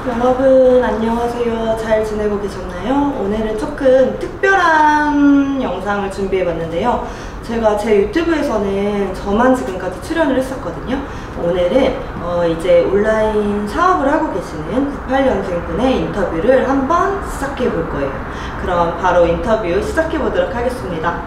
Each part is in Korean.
여러분 안녕하세요. 잘 지내고 계셨나요? 오늘은 조금 특별한 영상을 준비해봤는데요. 제가 제 유튜브에서는 저만 지금까지 출연을 했었거든요. 오늘은 이제 온라인 사업을 하고 계시는 98년생 분의 인터뷰를 한번 시작해 볼 거예요. 그럼 바로 인터뷰 시작해 보도록 하겠습니다.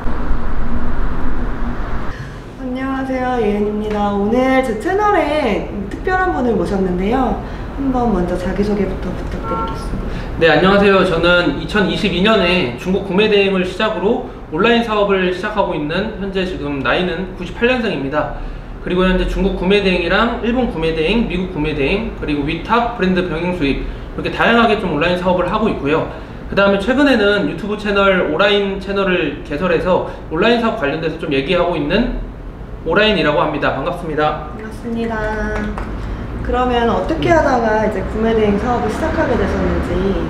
안녕하세요, 예은입니다. 오늘 제 채널에 특별한 분을 모셨는데요. 한번 먼저 자기소개부터 부탁드리겠습니다. 네, 안녕하세요. 저는 2022년에 중국 구매 대행을 시작으로 온라인 사업을 시작하고 있는 현재 지금 나이는 98년생입니다. 그리고 현재 중국 구매 대행이랑 일본 구매 대행, 미국 구매 대행, 그리고 위탁, 브랜드 병행 수입 이렇게 다양하게 좀 온라인 사업을 하고 있고요. 그 다음에 최근에는 유튜브 채널 오라인 채널을 개설해서 온라인 사업 관련돼서 좀 얘기하고 있는 오라인이라고 합니다. 반갑습니다. 반갑습니다. 그러면 어떻게 하다가 이제 구매 대행 사업을 시작하게 되셨는지?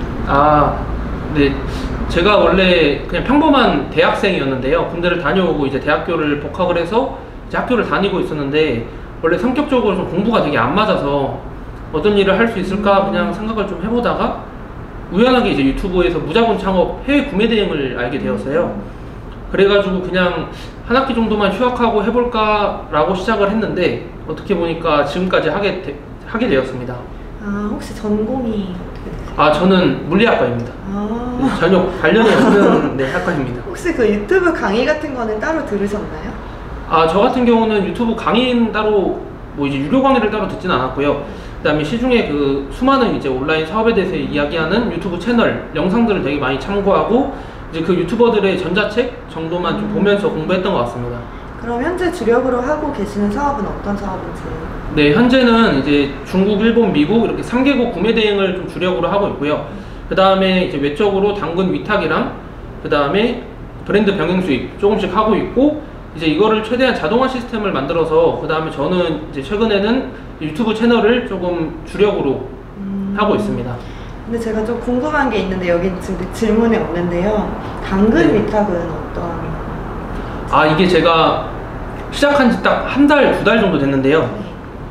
네. 제가 원래 그냥 평범한 대학생이었는데요. 군대를 다녀오고 이제 대학교를 복학을 해서 이제 학교를 다니고 있었는데, 원래 성격적으로 좀 공부가 되게 안 맞아서 어떤 일을 할 수 있을까 그냥 생각을 좀 해보다가 우연하게 이제 유튜브에서 무자본 창업 해외 구매 대행을 알게 되었어요. 그래가지고 그냥 한 학기 정도만 휴학하고 해볼까 라고 시작을 했는데, 어떻게 보니까 지금까지 하게 되었습니다. 혹시 전공이 어떻게 되세요? 저는 물리학과입니다. 전혀 관련이 없는 네, 학과입니다. 혹시 그 유튜브 강의 같은 거는 따로 들으셨나요? 저 같은 경우는 유튜브 강의는 따로 뭐 이제 유료 강의를 따로 듣진 않았고요. 그다음에 시중에 그 수많은 이제 온라인 사업에 대해서 이야기하는 유튜브 채널 영상들을 되게 많이 참고하고 이제 그 유튜버들의 전자책 정도만 좀 보면서 공부했던 것 같습니다. 그럼 현재 주력으로 하고 계시는 사업은 어떤 사업인지? 네, 현재는 이제 중국, 일본, 미국 이렇게 3개국 구매 대행을 좀 주력으로 하고 있고요. 그 다음에 이제 외적으로 당근 위탁이랑 그 다음에 브랜드 병행 수입 조금씩 하고 있고, 이제 이거를 최대한 자동화 시스템을 만들어서 그 다음에 저는 이제 최근에는 유튜브 채널을 조금 주력으로 하고 있습니다. 근데 제가 좀 궁금한 게 있는데 여기 지금 질문이 없는데요. 당근 네. 위탁은 어떤? 이게 제가 시작한 지 딱 한 달, 두 달 정도 됐는데요. 네.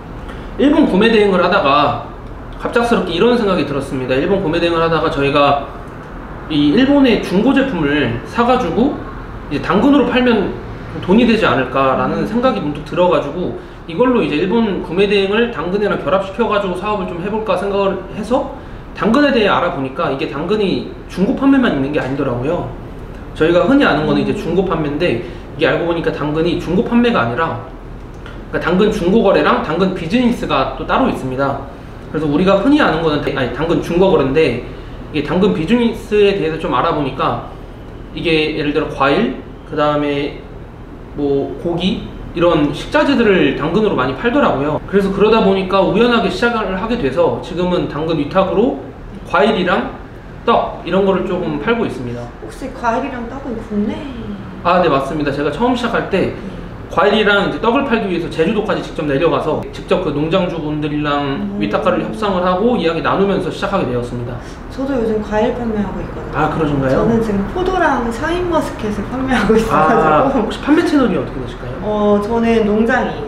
일본 구매 대행을 하다가 갑작스럽게 이런 생각이 들었습니다. 일본 구매 대행을 하다가 저희가 이 일본의 중고 제품을 사가지고 이제 당근으로 팔면 돈이 되지 않을까라는 생각이 문득 들어가지고, 이걸로 이제 일본 구매 대행을 당근이랑 결합시켜가지고 사업을 좀 해볼까 생각을 해서 당근에 대해 알아보니까 이게 당근이 중고 판매만 있는 게 아니더라고요. 저희가 흔히 아는 거는 이제 중고 판매인데, 이게 알고 보니까 당근이 중고 판매가 아니라 그러니까 당근 중고 거래랑 당근 비즈니스가 또 따로 있습니다. 그래서 우리가 흔히 아는 거는 당근 중고 거래인데, 이게 당근 비즈니스에 대해서 좀 알아보니까 이게 예를 들어 과일, 그 다음에 뭐 고기 이런 식자재들을 당근으로 많이 팔더라고요. 그래서 그러다 보니까 우연하게 시작을 하게 돼서 지금은 당근 위탁으로 과일이랑 떡 이런 거를 조금 팔고 있습니다. 혹시 과일이랑 떡은 국내? 네, 맞습니다. 제가 처음 시작할 때 과일이랑 이제 떡을 팔기 위해서 제주도까지 직접 내려가서 직접 그 농장주분들이랑 위탁가를 협상을 하고 이야기 나누면서 시작하게 되었습니다. 저도 요즘 과일 판매하고 있거든요. 그러신가요? 저는 지금 포도랑 샤인머스켓을 판매하고 있어가지고. 혹시 판매 채널이 어떻게 되실까요? 저는 농장이에요.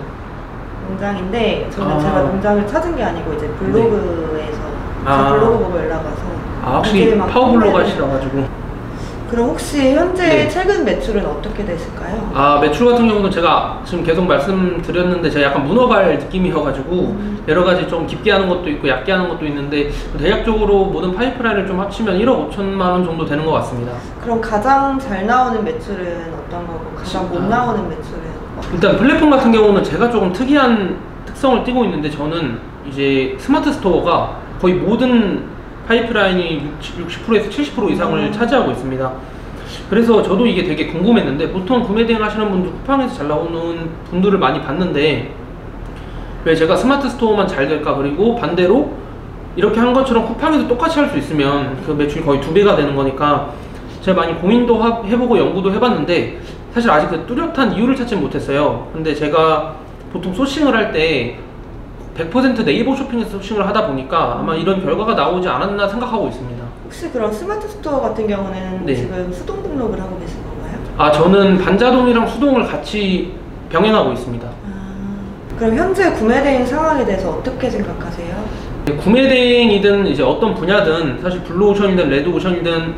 농장인데 저는 제가 농장을 찾은 게 아니고 이제 블로그에서 제 블로그 보고 연락 와서. 확실히 파워블로거 하시라가지고. 그럼 혹시 현재 네. 최근 매출은 어떻게 되실까요? 매출 같은 경우는 제가 지금 계속 말씀드렸는데 제가 약간 문어발 느낌이어가지고 여러 가지 좀 깊게 하는 것도 있고 얕게 하는 것도 있는데, 대략적으로 모든 파이프라인을 좀 합치면 1억 5천만 원 정도 되는 것 같습니다. 그럼 가장 잘 나오는 매출은 어떤 거고 가장 못 나오는 매출은? 일단 플랫폼 같은 경우는 제가 조금 특이한 특성을 띠고 있는데, 저는 이제 스마트 스토어가 거의 모든 파이프라인이 60%에서 70% 이상을 차지하고 있습니다. 그래서 저도 이게 되게 궁금했는데, 보통 구매 대행 하시는 분들 쿠팡에서 잘 나오는 분들을 많이 봤는데 왜 제가 스마트 스토어만 잘 될까, 그리고 반대로 이렇게 한 것처럼 쿠팡에서 똑같이 할 수 있으면 그 매출이 거의 2배가 되는 거니까 제가 많이 고민도 해보고 연구도 해봤는데 사실 아직 그 뚜렷한 이유를 찾지 못했어요. 근데 제가 보통 소싱을 할 때 100% 네이버 쇼핑에서 소싱을 하다 보니까 아마 이런 결과가 나오지 않았나 생각하고 있습니다. 혹시 그럼 스마트 스토어 같은 경우는 네. 지금 수동 등록을 하고 계신 건가요? 저는 반자동이랑 수동을 같이 병행하고 있습니다. 그럼 현재 구매 대행 상황에 대해서 어떻게 생각하세요? 구매 대행이든 이제 어떤 분야든 사실 블루오션이든 레드오션이든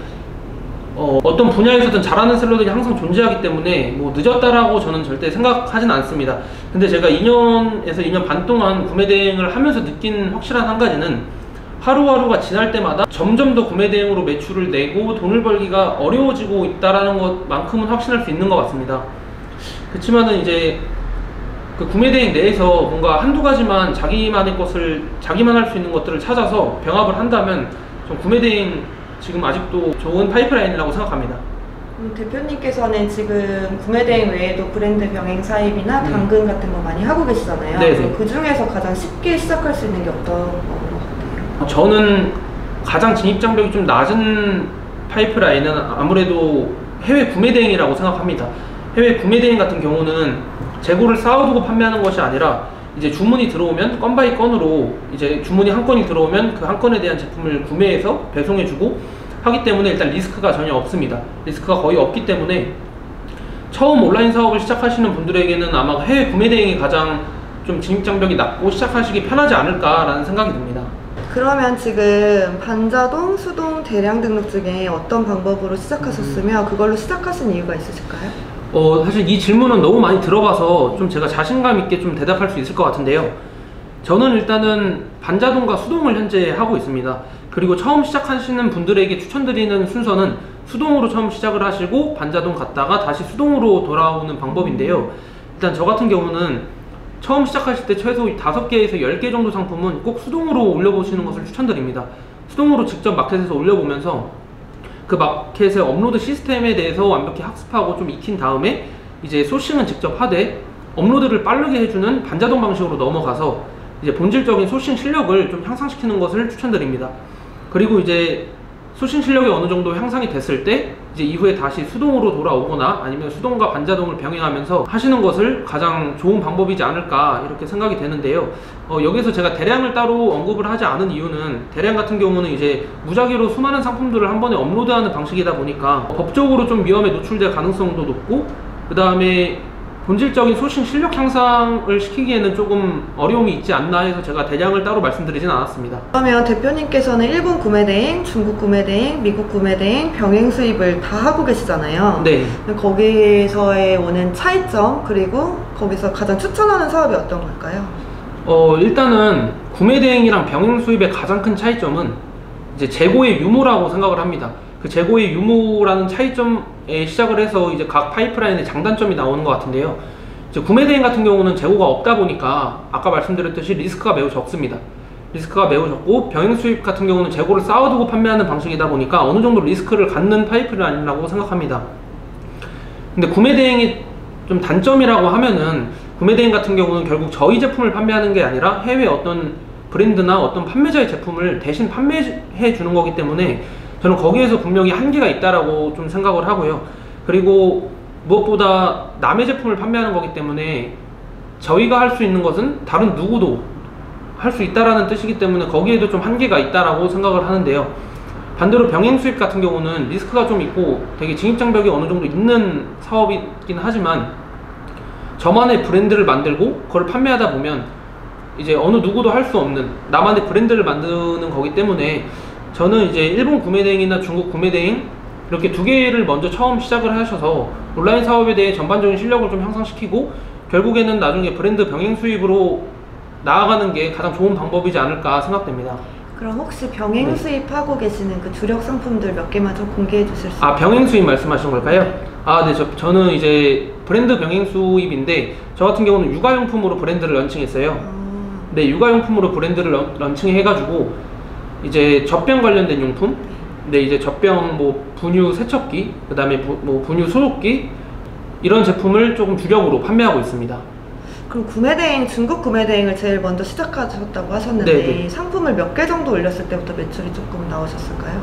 어떤 분야에서든 잘하는 셀러들이 항상 존재하기 때문에 뭐 늦었다라고 저는 절대 생각하진 않습니다. 근데 제가 2년에서 2년 반 동안 구매 대행을 하면서 느낀 확실한 한 가지는 하루하루가 지날 때마다 점점 더 구매 대행으로 매출을 내고 돈을 벌기가 어려워지고 있다라는 것만큼은 확신할 수 있는 것 같습니다. 그렇지만은 이제 그 구매 대행 내에서 뭔가 한두 가지만 자기만의 것을 자기만 할 수 있는 것들을 찾아서 병합을 한다면 전 구매 대행 지금 아직도 좋은 파이프라인이라고 생각합니다. 대표님께서는 지금 구매 대행 외에도 브랜드 병행 사입이나 당근 같은 거 많이 하고 계시잖아요. 네네. 그 중에서 가장 쉽게 시작할 수 있는 게 어떤 것 같아요? 저는 가장 진입 장벽이 좀 낮은 파이프라인은 아무래도 해외 구매 대행이라고 생각합니다. 해외 구매 대행 같은 경우는 재고를 쌓아두고 판매하는 것이 아니라 이제 주문이 들어오면 건 바이 건으로 이제 주문이 한 건이 들어오면 그 한 건에 대한 제품을 구매해서 배송해주고 하기 때문에 일단 리스크가 전혀 없습니다. 리스크가 거의 없기 때문에 처음 온라인 사업을 시작하시는 분들에게는 아마 해외 구매 대행이 가장 좀 진입 장벽이 낮고 시작하시기 편하지 않을까라는 생각이 듭니다. 그러면 지금 반자동, 수동, 대량 등록 중에 어떤 방법으로 시작하셨으며 그걸로 시작하신 이유가 있으실까요? 사실 이 질문은 너무 많이 들어봐서 좀 제가 자신감 있게 좀 대답할 수 있을 것 같은데요. 저는 일단은 반자동과 수동을 현재 하고 있습니다. 그리고 처음 시작하시는 분들에게 추천드리는 순서는 수동으로 처음 시작을 하시고 반자동 갔다가 다시 수동으로 돌아오는 방법인데요. 일단 저 같은 경우는 처음 시작하실 때 최소 5개에서 10개 정도 상품은 꼭 수동으로 올려보시는 것을 추천드립니다. 수동으로 직접 마켓에서 올려보면서 그 마켓의 업로드 시스템에 대해서 완벽히 학습하고 좀 익힌 다음에 이제 소싱은 직접 하되 업로드를 빠르게 해주는 반자동 방식으로 넘어가서 이제 본질적인 소싱 실력을 좀 향상시키는 것을 추천드립니다. 그리고 이제 소싱 실력이 어느 정도 향상이 됐을 때 이제 이후에 다시 수동으로 돌아오거나 아니면 수동과 반자동을 병행하면서 하시는 것을 가장 좋은 방법이지 않을까 이렇게 생각이 되는데요. 여기서 제가 대량을 따로 언급을 하지 않은 이유는 대량 같은 경우는 이제 무작위로 수많은 상품들을 한 번에 업로드하는 방식이다 보니까 법적으로 좀 위험에 노출될 가능성도 높고 그 다음에 본질적인 소싱 실력 향상을 시키기에는 조금 어려움이 있지 않나 해서 제가 대량을 따로 말씀드리진 않았습니다. 그러면 대표님께서는 일본 구매 대행, 중국 구매 대행, 미국 구매 대행, 병행 수입을 다 하고 계시잖아요. 네. 거기서의 오는 차이점 그리고 거기서 가장 추천하는 사업이 어떤 걸까요? 일단은 구매 대행이랑 병행 수입의 가장 큰 차이점은 이제 재고의 유무라고 생각을 합니다. 그 재고의 유무라는 차이점에 시작을 해서 이제 각 파이프라인의 장단점이 나오는 것 같은데요. 이제 구매 대행 같은 경우는 재고가 없다 보니까 아까 말씀드렸듯이 리스크가 매우 적습니다. 리스크가 매우 적고 병행 수입 같은 경우는 재고를 쌓아두고 판매하는 방식이다 보니까 어느 정도 리스크를 갖는 파이프라인이라고 생각합니다. 근데 구매 대행의 좀 단점이라고 하면은 구매 대행 같은 경우는 결국 저희 제품을 판매하는 게 아니라 해외 어떤 브랜드나 어떤 판매자의 제품을 대신 판매해 주는 거기 때문에 저는 거기에서 분명히 한계가 있다라고 좀 생각을 하고요. 그리고 무엇보다 남의 제품을 판매하는 거기 때문에 저희가 할 수 있는 것은 다른 누구도 할 수 있다라는 뜻이기 때문에 거기에도 좀 한계가 있다라고 생각을 하는데요. 반대로 병행 수입 같은 경우는 리스크가 좀 있고 되게 진입장벽이 어느 정도 있는 사업이긴 하지만 저만의 브랜드를 만들고 그걸 판매하다 보면 이제 어느 누구도 할 수 없는 나만의 브랜드를 만드는 거기 때문에 저는 이제 일본 구매 대행이나 중국 구매 대행 이렇게 두 개를 먼저 처음 시작을 하셔서 온라인 사업에 대해 전반적인 실력을 좀 향상시키고 결국에는 나중에 브랜드 병행 수입으로 나아가는 게 가장 좋은 방법이지 않을까 생각됩니다. 그럼 혹시 병행 수입하고 계시는 그 주력 상품들 몇 개만 좀 공개해 주실 수 있나요? 병행 수입 말씀하신 걸까요? 네, 저는 이제 브랜드 병행 수입인데 저 같은 경우는 육아용품으로 브랜드를 런칭했어요. 네, 육아용품으로 브랜드를 런칭해가지고 이제 젖병 관련된 용품, 근데 이제 젖병 뭐 분유 세척기, 그 다음에 뭐 분유 소독기 이런 제품을 조금 주력으로 판매하고 있습니다. 그럼 구매 대행, 중국 구매 대행을 제일 먼저 시작하셨다고 하셨는데 네네. 상품을 몇 개 정도 올렸을 때부터 매출이 조금 나오셨을까요?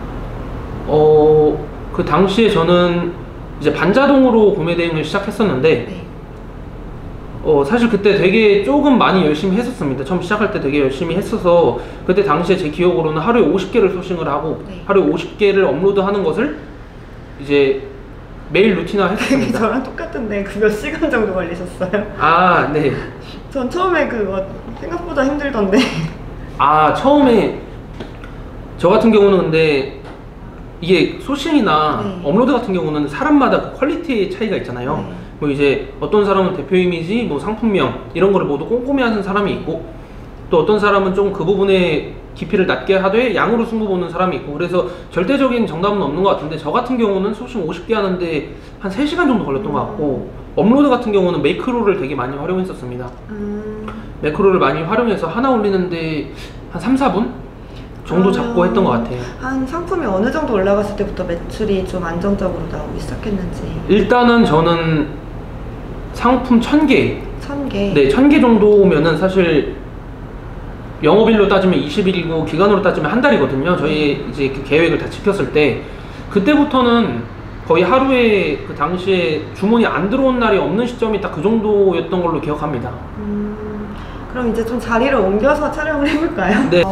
그 당시에 저는 이제 반자동으로 구매 대행을 시작했었는데 네. 사실 그때 되게 조금 많이 열심히 했었습니다. 처음 시작할 때 되게 열심히 했어서 그때 당시에 제 기억으로는 하루에 50개를 소싱을 하고 네. 하루에 50개를 업로드하는 것을 이제 매일 루틴화 했었습니다. 저랑 똑같은데 그 몇 시간 정도 걸리셨어요? 네. 전 처음에 그거 생각보다 힘들던데 처음에 저 같은 경우는 근데 이게 소싱이나 네. 업로드 같은 경우는 사람마다 그 퀄리티의 차이가 있잖아요. 네. 뭐 이제 어떤 사람은 대표 이미지, 뭐 상품명 이런 거를 모두 꼼꼼히 하는 사람이 있고, 또 어떤 사람은 좀 그 부분에 깊이를 낮게 하되 양으로 승부 보는 사람이 있고, 그래서 절대적인 정답은 없는 것 같은데, 저 같은 경우는 소싱 50개 하는데 한 3시간 정도 걸렸던 것 같고, 업로드 같은 경우는 매크로를 되게 많이 활용했었습니다. 매크로를 많이 활용해서 하나 올리는데 한 3, 4분 정도 잡고 했던 것 같아요. 한 상품이 어느 정도 올라갔을 때부터 매출이 좀 안정적으로 나오기 시작했는지. 일단은 저는 상품 1000개, 1000개. 네, 1000개 정도면은 사실 영업일로 따지면 20일이고 기간으로 따지면 한 달이거든요. 저희 이제 그 계획을 다 지켰을 때, 그때부터는 거의 하루에 그 당시에 주문이 안 들어온 날이 없는 시점이 딱 그 정도였던 걸로 기억합니다. 그럼 이제 좀 자리를 옮겨서 촬영을 해볼까요? 네.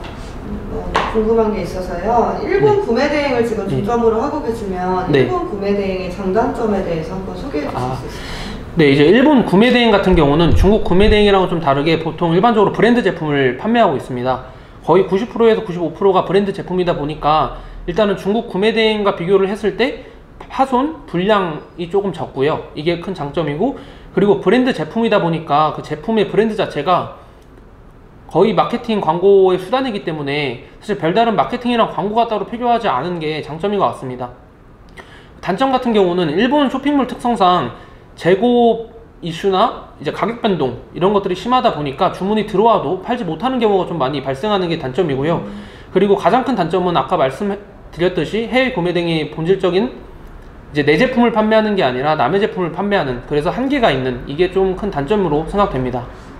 궁금한 게 있어서요. 일본 네. 구매 대행을 지금 네. 중점으로 하고 계시면 네. 일본 구매 대행의 장단점에 대해서 한번 소개해 주실 수 있을까요? 네, 이제 일본 구매 대행 같은 경우는 중국 구매 대행이랑은 좀 다르게 보통 일반적으로 브랜드 제품을 판매하고 있습니다. 거의 90%에서 95%가 브랜드 제품이다 보니까 일단은 중국 구매 대행과 비교를 했을 때 파손, 불량이 조금 적고요. 이게 큰 장점이고, 그리고 브랜드 제품이다 보니까 그 제품의 브랜드 자체가 거의 마케팅 광고의 수단이기 때문에 사실 별다른 마케팅이랑 광고가 따로 필요하지 않은 게 장점인 것 같습니다. 단점 같은 경우는 일본 쇼핑몰 특성상 재고 이슈나 이제 가격 변동 이런 것들이 심하다 보니까 주문이 들어와도 팔지 못하는 경우가 좀 많이 발생하는 게 단점이고요. 그리고 가장 큰 단점은 아까 말씀드렸듯이 해외 구매 등의 본질적인 이제 내 제품을 판매하는 게 아니라 남의 제품을 판매하는, 그래서 한계가 있는, 이게 좀 큰 단점으로 생각됩니다.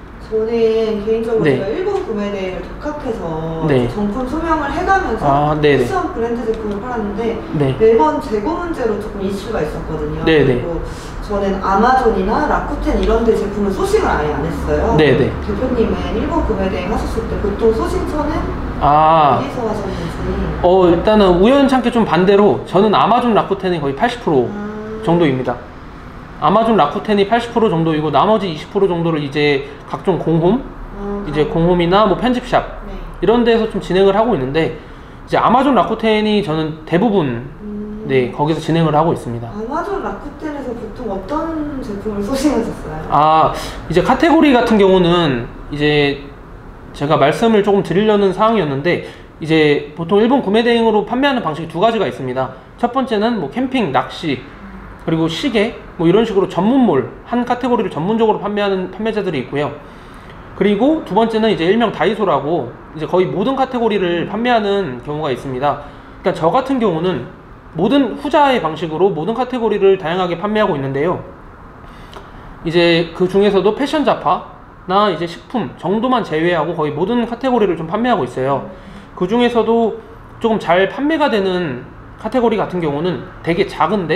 저는 개인적으로 네. 제가 일본 구매 대행을 독학해서 네. 정품 소명을 해가면서 네네. 패션 브랜드 제품을 팔았는데 네. 매번 재고 문제로 조금 이슈가 있었거든요. 네네. 그리고 저는 아마존이나 라쿠텐 이런 데 제품을 소싱을 아예 안 했어요. 네네. 대표님은 일본 구매 대행 하셨을 때 보통 소싱처는 어디서 하셨는지? 일단은 우연찮게 좀 반대로 저는 아마존 라쿠텐이 거의 80% 정도입니다. 아마존 라쿠텐이 80% 정도이고 나머지 20% 정도를 이제 각종 공홈, 이제 공홈이나 뭐 편집샵 네. 이런 데서 좀 진행을 하고 있는데, 이제 아마존 라쿠텐이 저는 대부분 네, 거기서 진행을 하고 있습니다. 아마존 라쿠텐에서 보통 어떤 제품을 소싱하셨어요? 이제 카테고리 같은 경우는 이제 제가 말씀을 조금 드리려는 사항이었는데, 이제 보통 일본 구매 대행으로 판매하는 방식이 두 가지가 있습니다. 첫 번째는 뭐 캠핑, 낚시, 그리고 시계 뭐 이런 식으로 전문몰, 한 카테고리를 전문적으로 판매하는 판매자들이 있고요. 그리고 두 번째는 이제 일명 다이소라고 이제 거의 모든 카테고리를 판매하는 경우가 있습니다. 일단 저 같은 경우는 모든 후자의 방식으로 모든 카테고리를 다양하게 판매하고 있는데요. 이제 그 중에서도 패션 잡화나 이제 식품 정도만 제외하고 거의 모든 카테고리를 좀 판매하고 있어요. 그 중에서도 조금 잘 판매가 되는 카테고리 같은 경우는 되게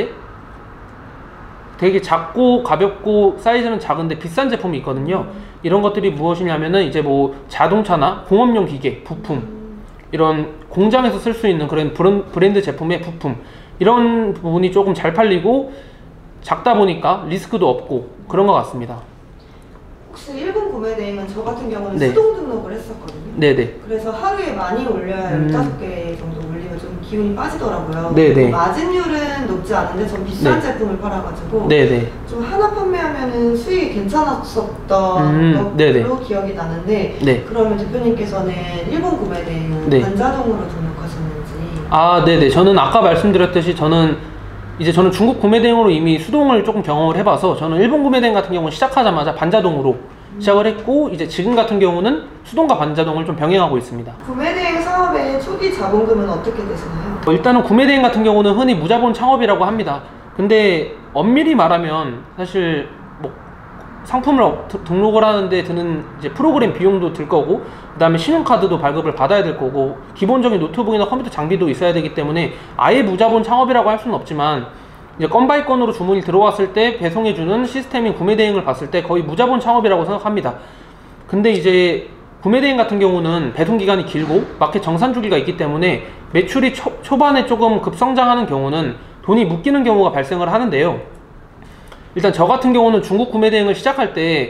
작고 가볍고 사이즈는 작은데 비싼 제품이 있거든요. 이런 것들이 무엇이냐면은 이제 뭐 자동차나 공업용 기계, 부품, 이런 공장에서 쓸 수 있는 그런 브랜드 제품의 부품, 이런 부분이 조금 잘 팔리고 작다 보니까 리스크도 없고 그런 것 같습니다. 혹시 일본 구매 대행은 저 같은 경우는 네. 수동 등록을 했었거든요. 네네. 그래서 하루에 많이 올려야 15개 정도 올리면 좀 기운이 빠지더라고요. 네네. 마진율은 높지 않은데 전 비싼 네. 제품을 팔아가지고 네네. 좀 하나 판매하면은 수익이 괜찮았었던 네네. 걸로 기억이 나는데 네. 그러면 대표님께서는 일본 구매 대행은 네. 반자동으로 등록하셨는지? 네네. 저는 아까 말씀드렸듯이 저는 중국 구매 대행으로 이미 수동을 조금 경험을 해봐서, 저는 일본 구매 대행 같은 경우는 시작하자마자 반자동으로 시작을 했고, 이제 지금 같은 경우는 수동과 반자동을 좀 병행하고 있습니다. 구매 대행 사업의 초기 자본금은 어떻게 되시나요? 일단은 구매 대행 같은 경우는 흔히 무자본 창업이라고 합니다. 근데 엄밀히 말하면 사실 뭐 상품을 등록을 하는데 드는 이제 프로그램 비용도 들 거고, 그 다음에 신용카드도 발급을 받아야 될 거고, 기본적인 노트북이나 컴퓨터 장비도 있어야 되기 때문에 아예 무자본 창업이라고 할 수는 없지만, 이제 건 바이 건으로 주문이 들어왔을 때 배송해주는 시스템인 구매 대행을 봤을 때 거의 무자본 창업이라고 생각합니다. 근데 이제 구매 대행 같은 경우는 배송 기간이 길고 마켓 정산 주기가 있기 때문에 매출이 초반에 조금 급성장하는 경우는 돈이 묶이는 경우가 발생을 하는데요. 일단 저 같은 경우는 중국 구매 대행을 시작할 때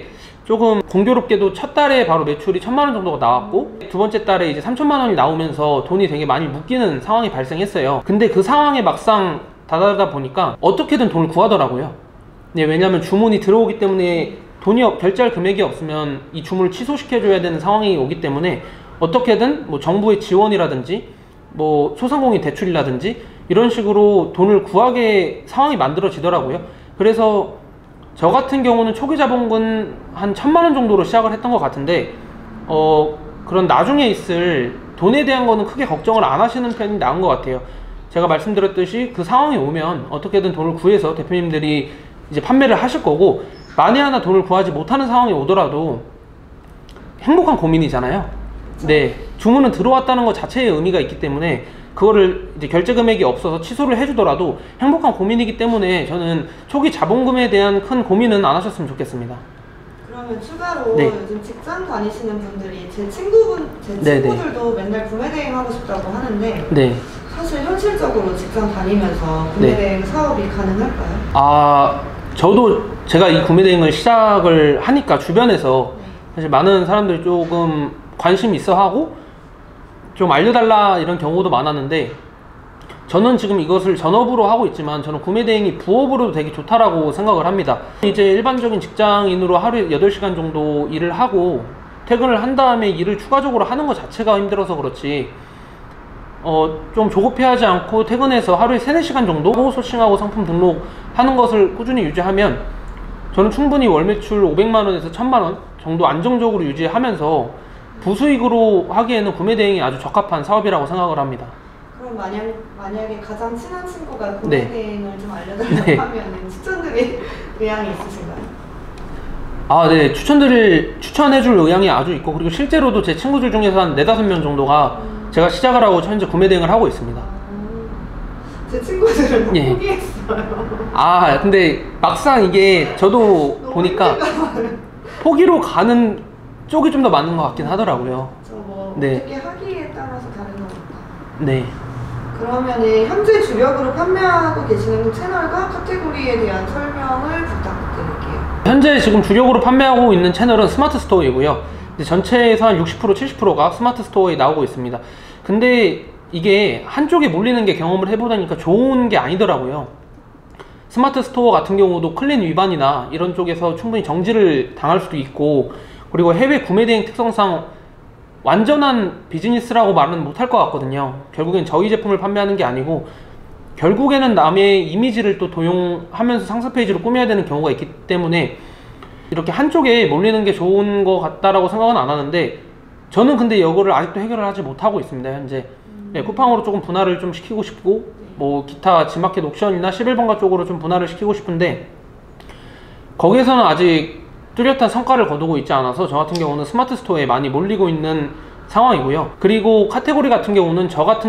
조금 공교롭게도 첫 달에 바로 매출이 1,000만 원 정도가 나왔고 두 번째 달에 이제 3,000만 원이 나오면서 돈이 되게 많이 묶이는 상황이 발생했어요. 근데 그 상황에 막상 다다르다 보니까 어떻게든 돈을 구하더라고요. 네, 왜냐하면 주문이 들어오기 때문에 결제할 금액이 없으면 이 주문을 취소시켜줘야 되는 상황이 오기 때문에 어떻게든 뭐 정부의 지원이라든지 뭐 소상공인 대출이라든지 이런 식으로 돈을 구하게 상황이 만들어지더라고요. 그래서 저 같은 경우는 초기 자본금 한 1,000만 원 정도로 시작을 했던 것 같은데 그런 나중에 있을 돈에 대한 거는 크게 걱정을 안 하시는 편이 나은 것 같아요. 제가 말씀드렸듯이 그 상황이 오면 어떻게든 돈을 구해서 대표님들이 이제 판매를 하실 거고, 만에 하나 돈을 구하지 못하는 상황이 오더라도 행복한 고민이잖아요. 네, 주문은 들어왔다는 것 자체의 의미가 있기 때문에 그거를 이제 결제 금액이 없어서 취소를 해주더라도 행복한 고민이기 때문에 저는 초기 자본금에 대한 큰 고민은 안 하셨으면 좋겠습니다. 그러면 추가로 네. 요즘 직장 다니시는 분들이 제 친구들도 맨날 구매대행 하고 싶다고 하는데 네. 사실 현실적으로 직장 다니면서 구매대행 사업이 가능할까요? 저도 제가 이 구매대행을 시작을 하니까 주변에서 사실 많은 사람들이 조금 관심 있어 하고 좀 알려달라 이런 경우도 많았는데, 저는 지금 이것을 전업으로 하고 있지만 저는 구매대행이 부업으로도 되게 좋다라고 생각을 합니다. 이제 일반적인 직장인으로 하루에 8시간 정도 일을 하고 퇴근을 한 다음에 일을 추가적으로 하는 것 자체가 힘들어서 그렇지 좀 조급해하지 않고 퇴근해서 하루에 3-4시간 정도 소싱하고 상품 등록하는 것을 꾸준히 유지하면 저는 충분히 월 매출 500만원에서 1000만원 정도 안정적으로 유지하면서 부수익으로 하기에는 구매대행이 아주 적합한 사업이라고 생각을 합니다. 그럼 만약에 가장 친한 친구가 구매대행을 좀 알려달라고 네. 하면 추천드릴 의향이 있으신가요? 네. 추천해줄 의향이 아주 있고, 그리고 실제로도 제 친구들 중에서 한 4-5명 정도가 제가 시작을 하고 현재 구매대행을 하고 있습니다. 제 친구들은 예. 포기했어요. 근데 막상 이게 저도 보니까 포기로 가는 쪽이 좀 더 맞는 것 같긴 하더라고요. 네. 어떻게 하기에 따라서 다른 거니까. 네. 그러면은 현재 주력으로 판매하고 계시는 채널과 카테고리에 대한 설명을 부탁드릴게요. 현재 지금 주력으로 판매하고 있는 채널은 스마트 스토어이고요. 전체에서 한 60%, 70%가 스마트 스토어에 나오고 있습니다. 근데 이게 한쪽에 몰리는 게 경험을 해보다니까 좋은 게 아니더라고요. 스마트 스토어 같은 경우도 클린 위반이나 이런 쪽에서 충분히 정지를 당할 수도 있고, 그리고 해외 구매대행 특성상 완전한 비즈니스라고 말은 못할 것 같거든요. 결국엔 저희 제품을 판매하는 게 아니고 결국에는 남의 이미지를 또 도용하면서 상세 페이지를 꾸며야 되는 경우가 있기 때문에 이렇게 한쪽에 몰리는 게 좋은 것 같다라고 생각은 안 하는데, 저는 근데 이거를 아직도 해결을 하지 못하고 있습니다. 현재 쿠팡으로 조금 분할을 좀 시키고 싶고, 뭐 기타 지마켓 옥션이나 11번가 쪽으로 좀 분할을 시키고 싶은데 거기에서는 아직 뚜렷한 성과를 거두고 있지 않아서 저 같은 경우는 스마트 스토어에 많이 몰리고 있는 상황이고요. 그리고 카테고리 같은 경우는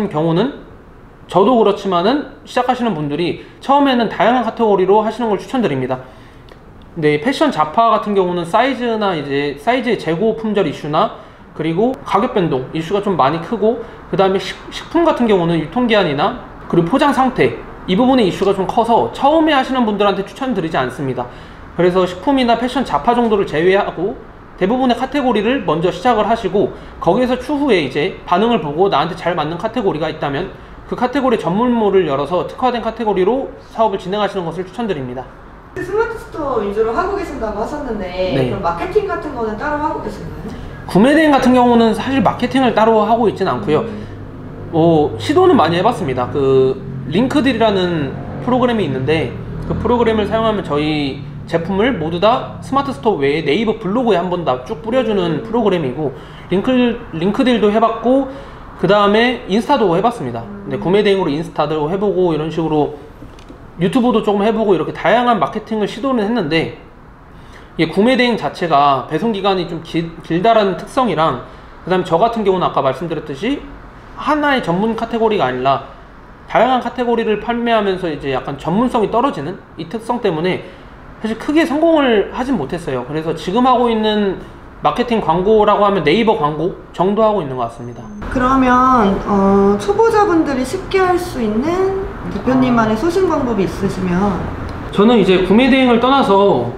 저도 그렇지만은 시작하시는 분들이 처음에는 다양한 카테고리로 하시는 걸 추천드립니다. 네, 패션 잡화 같은 경우는 사이즈나 이제 사이즈의 재고 품절 이슈나 그리고 가격 변동 이슈가 좀 많이 크고, 그 다음에 식품 같은 경우는 유통기한이나 그리고 포장 상태, 이 부분의 이슈가 좀 커서 처음에 하시는 분들한테 추천드리지 않습니다. 그래서 식품이나 패션 잡화 정도를 제외하고 대부분의 카테고리를 먼저 시작을 하시고, 거기에서 추후에 이제 반응을 보고 나한테 잘 맞는 카테고리가 있다면 그 카테고리 전문몰을 열어서 특화된 카테고리로 사업을 진행하시는 것을 추천드립니다. 스마트 스토어 위주로 하고 계신다고 하셨는데 네. 그럼 마케팅 같은 거는 따로 하고 계신가요? 구매대행 같은 경우는 사실 마케팅을 따로 하고 있진 않고요. 시도는 많이 해봤습니다. 그 링크들이라는 프로그램이 있는데 그 프로그램을 사용하면 저희 제품을 모두 다 스마트 스토어 외에 네이버 블로그에 한 번 다 쭉 뿌려주는 프로그램이고, 링크딜도 해봤고, 그 다음에 인스타도 해봤습니다. 네, 구매대행으로 인스타도 해보고 이런 식으로 유튜브도 조금 해보고 이렇게 다양한 마케팅을 시도는 했는데, 이게 구매대행 자체가 배송기간이 좀 길다라는 특성이랑, 그 다음에 저 같은 경우는 아까 말씀드렸듯이 하나의 전문 카테고리가 아니라 다양한 카테고리를 판매하면서 이제 약간 전문성이 떨어지는 이 특성 때문에 사실 크게 성공을 하진 못했어요. 그래서 지금 하고 있는 마케팅 광고라고 하면 네이버 광고 정도 하고 있는 것 같습니다. 그러면 초보자분들이 쉽게 할 수 있는 대표님만의 소신 방법이 있으시면? 저는 이제 구매대행을 떠나서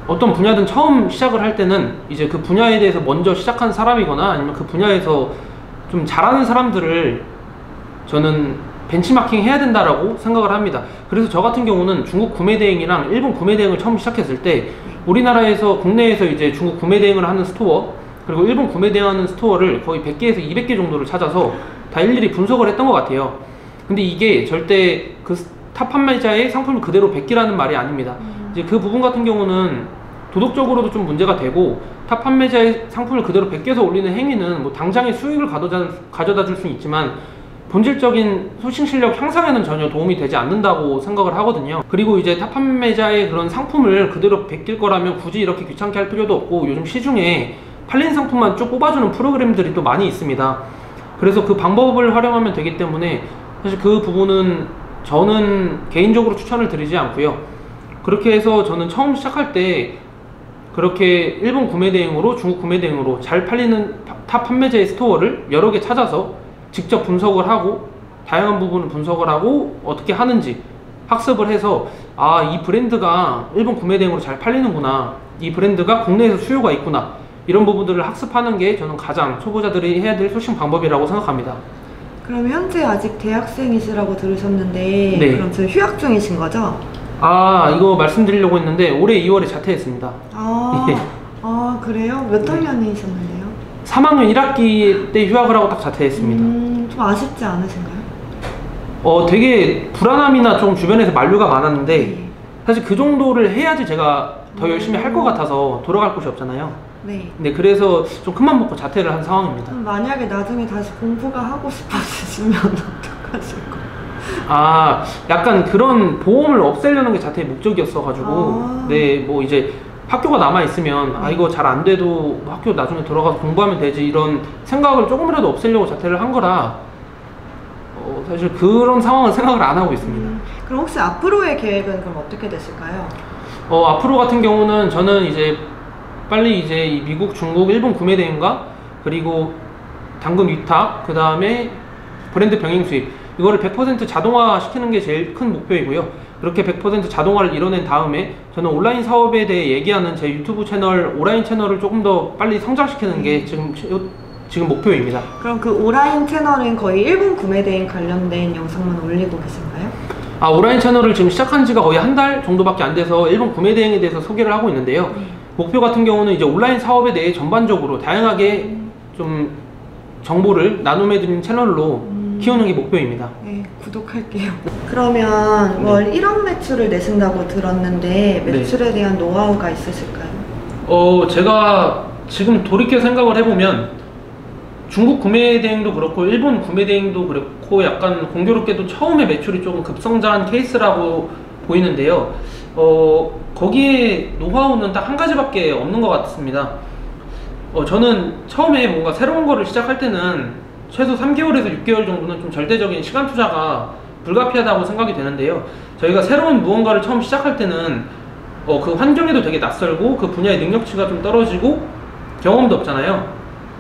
어떤 분야든 처음 시작을 할 때는 이제 그 분야에 대해서 먼저 시작한 사람이거나 아니면 그 분야에서 좀 잘하는 사람들을 저는 벤치마킹 해야 된다라고 생각을 합니다. 그래서 저 같은 경우는 중국 구매 대행이랑 일본 구매 대행을 처음 시작했을 때 우리나라에서 국내에서 이제 중국 구매 대행을 하는 스토어 그리고 일본 구매 대행하는 스토어를 거의 100개에서 200개 정도를 찾아서 다 일일이 분석을 했던 것 같아요. 근데 이게 절대 그 탑 판매자의 상품을 그대로 베끼라는 말이 아닙니다. 이제 그 부분 같은 경우는 도덕적으로도 좀 문제가 되고 탑 판매자의 상품을 그대로 베껴서 올리는 행위는 뭐 당장의 수익을 가져다 줄 수는 있지만 본질적인 소싱 실력 향상에는 전혀 도움이 되지 않는다고 생각을 하거든요. 그리고 이제 탑 판매자의 그런 상품을 그대로 베낄 거라면 굳이 이렇게 귀찮게 할 필요도 없고 요즘 시중에 팔린 상품만 쭉 뽑아주는 프로그램들이 또 많이 있습니다. 그래서 그 방법을 활용하면 되기 때문에 사실 그 부분은 저는 개인적으로 추천을 드리지 않고요. 그렇게 해서 저는 처음 시작할 때 그렇게 일본 구매 대행으로 중국 구매 대행으로 잘 팔리는 탑 판매자의 스토어를 여러 개 찾아서 직접 분석을 하고 다양한 부분을 분석을 하고 어떻게 하는지 학습을 해서 아, 이 브랜드가 일본 구매 대행으로 잘 팔리는구나, 이 브랜드가 국내에서 수요가 있구나, 이런 부분들을 학습하는 게 저는 가장 초보자들이 해야 될 소싱 방법이라고 생각합니다. 그럼 현재 아직 대학생이시라고 들으셨는데 네. 그럼 지금 휴학 중이신 거죠? 아, 이거 말씀드리려고 했는데 올해 2월에 자퇴했습니다. 아 그래요? 몇 학년이셨는데요? 3학년 1학기 때 휴학을 하고 딱 자퇴했습니다. 좀 아쉽지 않으신가요? 되게 불안함이나 좀 주변에서 만류가 많았는데 네. 사실 그 정도를 해야지 제가 더 열심히 할 것 같아서 돌아갈 곳이 없잖아요. 네. 그래서 좀 큰맘 먹고 자퇴를 한 상황입니다. 만약에 나중에 다시 공부가 하고 싶어지시면 어떡하실 거예요? 아, 약간 그런 보험을 없애려는 게 자퇴의 목적이었어가지고 네, 뭐 이제 학교가 남아있으면 아, 이거 잘 안 돼도 학교 나중에 들어가서 공부하면 되지, 이런 생각을 조금이라도 없애려고 자퇴를 한 거라 사실 그런 상황은 생각을 안 하고 있습니다. 그럼 혹시 앞으로의 계획은 그럼 어떻게 되실까요? 앞으로 같은 경우는 저는 이제 빨리 이제 이 미국, 중국, 일본 구매 대행과 그리고 당근 위탁, 그 다음에 브랜드 병행 수입, 이거를 100% 자동화 시키는 게 제일 큰 목표이고요. 그렇게 100% 자동화를 이뤄낸 다음에 저는 온라인 사업에 대해 얘기하는 제 유튜브 채널, 오라인 채널을 조금 더 빨리 성장시키는 게 지금 목표입니다. 그럼 그 오라인 채널은 거의 일본 구매 대행 관련된 영상만 올리고 계신가요? 아, 오라인 채널을 지금 시작한 지가 거의 한 달 정도밖에 안 돼서 일본 구매 대행에 대해서 소개를 하고 있는데요. 목표 같은 경우는 이제 온라인 사업에 대해 전반적으로 다양하게 좀 정보를 나눔해드리는 채널로 키우는 게 목표입니다. 네, 구독할게요. 그러면 월 1억 매출을 내신다고 들었는데 매출에 대한 노하우가 있으실까요? 제가 지금 돌이켜 생각을 해보면 중국 구매 대행도 그렇고 일본 구매 대행도 그렇고 약간 공교롭게도 처음에 매출이 조금 급성장한 케이스라고 보이는데요. 거기에 노하우는 딱 한 가지밖에 없는 것 같습니다. 저는 처음에 뭔가 새로운 거를 시작할 때는 최소 3개월에서 6개월 정도는 좀 절대적인 시간 투자가 불가피하다고 생각이 되는데요. 저희가 새로운 무언가를 처음 시작할 때는 그 환경에도 되게 낯설고 그 분야의 능력치가 좀 떨어지고 경험도 없잖아요.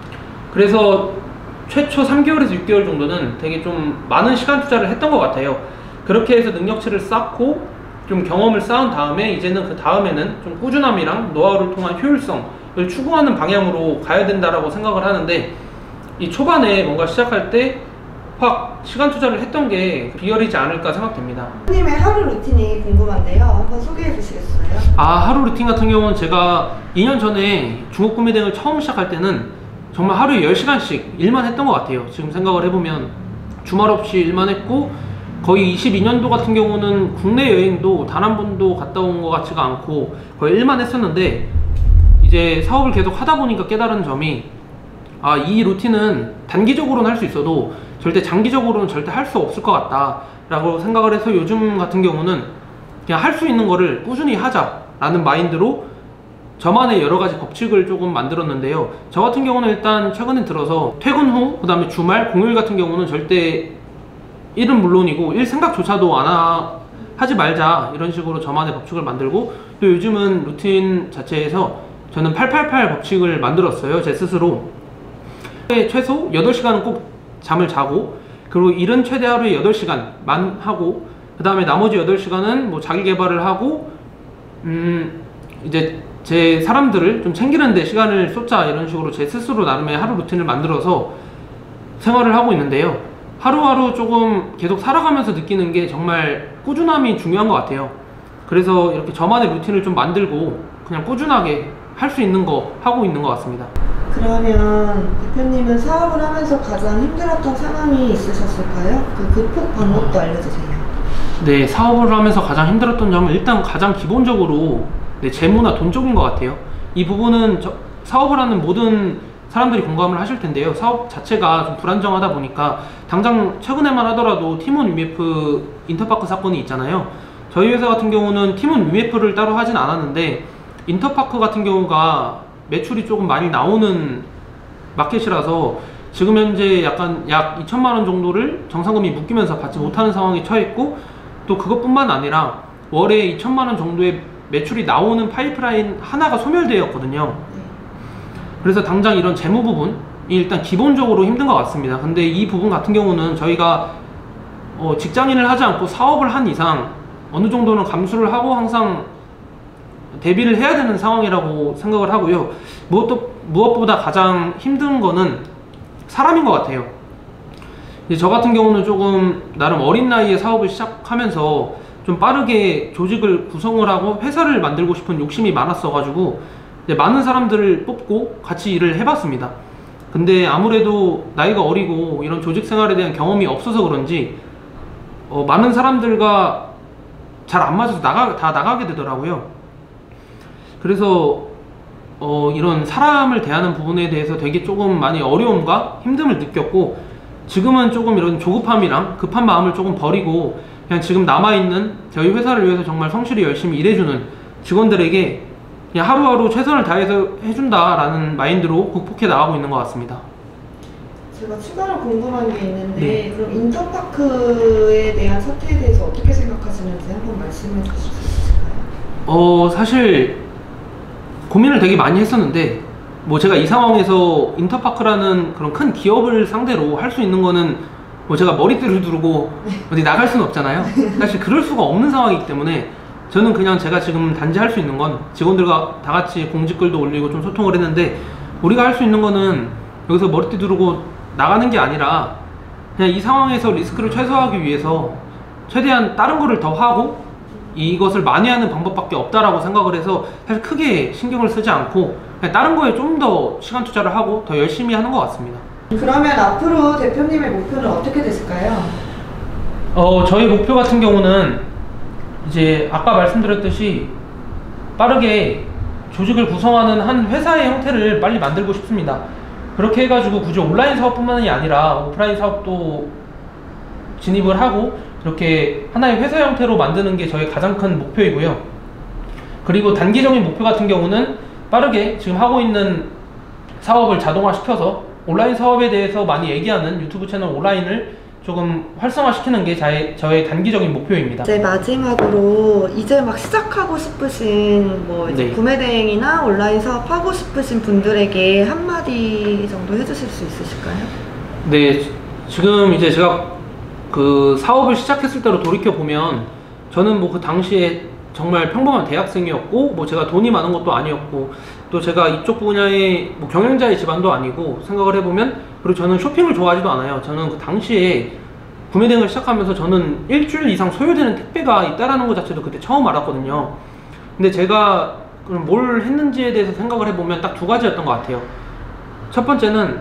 그래서 최초 3개월에서 6개월 정도는 되게 좀 많은 시간 투자를 했던 것 같아요. 그렇게 해서 능력치를 쌓고 좀 경험을 쌓은 다음에 이제는 그 다음에는 좀 꾸준함이랑 노하우를 통한 효율성을 추구하는 방향으로 가야 된다라고 생각을 하는데, 이 초반에 뭔가 시작할 때 확 시간 투자를 했던 게 비결이지 않을까 생각됩니다. 님의 하루 루틴이 궁금한데요. 한번 소개해 주시겠어요? 하루 루틴 같은 경우는 제가 2년 전에 중국 구매 대행을 처음 시작할 때는 정말 하루에 10시간씩 일만 했던 것 같아요. 지금 생각을 해보면 주말 없이 일만 했고, 거의 22년도 같은 경우는 국내 여행도 단 한 번도 갔다 온 것 같지가 않고 거의 일만 했었는데, 이제 사업을 계속 하다 보니까 깨달은 점이 이 루틴은 단기적으로는 할 수 있어도 절대 장기적으로는 절대 할 수 없을 것 같다 라고 생각을 해서 요즘 같은 경우는 그냥 할 수 있는 거를 꾸준히 하자 라는 마인드로 저만의 여러 가지 법칙을 조금 만들었는데요. 저 같은 경우는 일단 최근에 들어서 퇴근 후, 그 다음에 주말, 공휴일 같은 경우는 절대 일은 물론이고 일 생각조차도 하지 말자, 이런 식으로 저만의 법칙을 만들고, 또 요즘은 루틴 자체에서 저는 888 법칙을 만들었어요. 제 스스로. 최소 8시간은 꼭 잠을 자고, 그리고 일은 최대 하루에 8시간만 하고, 그 다음에 나머지 8시간은 뭐 자기 개발을 하고, 이제 제 사람들을 좀 챙기는데 시간을 쏟자 이런 식으로 제 스스로 나름의 하루 루틴을 만들어서 생활을 하고 있는데요. 하루하루 조금 계속 살아가면서 느끼는 게 정말 꾸준함이 중요한 것 같아요. 그래서 이렇게 저만의 루틴을 좀 만들고 그냥 꾸준하게 할 수 있는 거 하고 있는 것 같습니다. 그러면 대표님은 사업을 하면서 가장 힘들었던 상황이 있으셨을까요? 그 극복 방법도 알려주세요. 네, 사업을 하면서 가장 힘들었던 점은 일단 가장 기본적으로 재무나 돈 쪽인 것 같아요. 이 부분은 사업을 하는 모든 사람들이 공감을 하실 텐데요. 사업 자체가 좀 불안정하다 보니까 당장 최근에만 하더라도 티몬 UMF 인터파크 사건이 있잖아요. 저희 회사 같은 경우는 티몬 UMF를 따로 하진 않았는데 인터파크 같은 경우가 매출이 조금 많이 나오는 마켓이라서 지금 현재 약간 약 2천만 원 정도를 정상금이 묶이면서 받지 못하는 상황에 처했고, 또 그것뿐만 아니라 월에 2천만 원 정도의 매출이 나오는 파이프라인 하나가 소멸되었거든요. 그래서 당장 이런 재무 부분이 일단 기본적으로 힘든 것 같습니다. 근데 이 부분 같은 경우는 저희가 직장인을 하지 않고 사업을 한 이상 어느 정도는 감수를 하고 항상 대비를 해야 되는 상황이라고 생각을 하고요. 무엇보다 가장 힘든 거는 사람인 것 같아요. 이제 저 같은 경우는 조금 나름 어린 나이에 사업을 시작하면서 좀 빠르게 조직을 구성을 하고 회사를 만들고 싶은 욕심이 많았어 가지고 많은 사람들을 뽑고 같이 일을 해봤습니다. 근데 아무래도 나이가 어리고 이런 조직 생활에 대한 경험이 없어서 그런지 많은 사람들과 잘 안 맞아서 다 나가게 되더라고요. 그래서 이런 사람을 대하는 부분에 대해서 되게 조금 많이 어려움과 힘듦을 느꼈고, 지금은 조금 이런 조급함이랑 급한 마음을 조금 버리고 그냥 지금 남아있는 저희 회사를 위해서 정말 성실히 열심히 일해주는 직원들에게 그냥 하루하루 최선을 다해서 해준다라는 마인드로 극복해 나가고 있는 것 같습니다. 제가 추가로 궁금한 게 있는데, 그럼 인터파크에 대한 사태에 대해서 어떻게 생각하시는지 한번 말씀해 주실 수 있을까요? 사실 고민을 되게 많이 했었는데, 제가 이 상황에서 인터파크라는 그런 큰 기업을 상대로 할 수 있는 거는 제가 머리띠를 두르고 어디 나갈 수는 없잖아요. 사실 그럴 수가 없는 상황이기 때문에 저는 그냥 제가 지금 단지 할 수 있는 건 직원들과 다 같이 공지글도 올리고 좀 소통을 했는데, 우리가 할 수 있는 거는 여기서 머리띠 두르고 나가는 게 아니라 그냥 이 상황에서 리스크를 최소화하기 위해서 최대한 다른 거를 더 하고 이것을 만회하는 방법밖에 없다라고 생각을 해서 사실 크게 신경을 쓰지 않고 그냥 다른 거에 좀 더 시간 투자를 하고 더 열심히 하는 것 같습니다. 그러면 앞으로 대표님의 목표는 어떻게 되실까요? 저희 목표 같은 경우는 이제 아까 말씀드렸듯이 빠르게 조직을 구성하는 한 회사의 형태를 빨리 만들고 싶습니다. 그렇게 해가지고 굳이 온라인 사업뿐만이 아니라 오프라인 사업도 진입을 하고 이렇게 하나의 회사 형태로 만드는 게 저희 가장 큰 목표이고요. 그리고 단기적인 목표 같은 경우는 빠르게 지금 하고 있는 사업을 자동화시켜서 온라인 사업에 대해서 많이 얘기하는 유튜브 채널 온라인을 조금 활성화시키는 게 저의 단기적인 목표입니다. 이제 마지막으로 이제 막 시작하고 싶으신 이제 구매 대행이나 온라인 사업 하고 싶으신 분들에게 한마디 정도 해주실 수 있으실까요? 네, 지금 이제 제가 그 사업을 시작했을 때로 돌이켜 보면 저는 그 당시에 정말 평범한 대학생이었고 제가 돈이 많은 것도 아니었고 또 제가 이쪽 분야의 경영자의 집안도 아니고 생각을 해보면, 그리고 저는 쇼핑을 좋아하지도 않아요. 저는 그 당시에 구매 대행을 시작하면서 저는 일주일 이상 소요되는 택배가 있다라는 것 자체도 그때 처음 알았거든요. 근데 제가 그럼 뭘 했는지에 대해서 생각을 해보면 딱 두 가지였던 것 같아요. 첫 번째는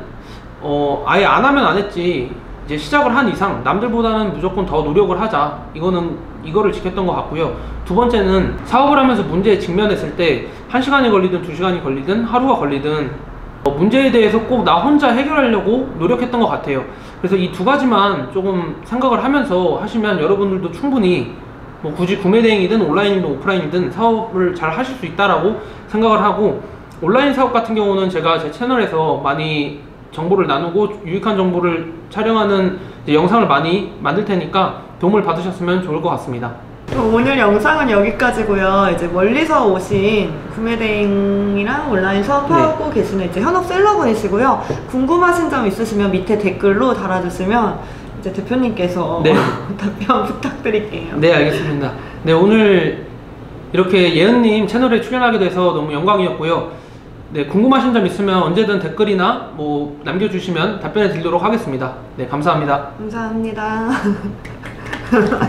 아예 안 하면 안 했지, 이제 시작을 한 이상 남들보다는 무조건 더 노력을 하자, 이거를 지켰던 것 같고요. 두 번째는 사업을 하면서 문제에 직면했을 때 1시간이 걸리든 2시간이 걸리든 하루가 걸리든 문제에 대해서 꼭 나 혼자 해결하려고 노력했던 것 같아요. 그래서 이 두 가지만 조금 생각을 하면서 하시면 여러분들도 충분히 굳이 구매 대행이든 온라인이든 오프라인이든 사업을 잘 하실 수 있다라고 생각을 하고, 온라인 사업 같은 경우는 제가 제 채널에서 많이 정보를 나누고 유익한 정보를 촬영하는 영상을 많이 만들 테니까 도움을 받으셨으면 좋을 것 같습니다. 오늘 영상은 여기까지고요. 이제 멀리서 오신 구매 대행이랑 온라인 사업하고 계시는 이제 현업 셀러분이시고요. 궁금하신 점 있으시면 밑에 댓글로 달아주시면 이제 대표님께서 답변 부탁드릴게요. 네, 알겠습니다. 네, 오늘 이렇게 예은님 채널에 출연하게 돼서 너무 영광이었고요. 네, 궁금하신 점 있으면 언제든 댓글이나 뭐 남겨주시면 답변해 드리도록 하겠습니다. 네, 감사합니다. 감사합니다.